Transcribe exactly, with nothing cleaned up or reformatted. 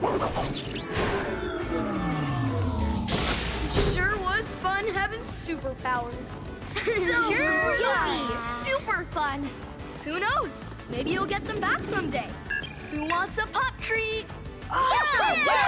Sure was fun having superpowers. So Sure yeah. Super fun. Who knows? Maybe you'll get them back someday. Who wants a pup treat? Yeah!